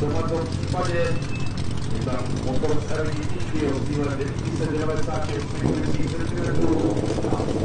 tomto případě je tam motor starý díky rozdílem 996 cm a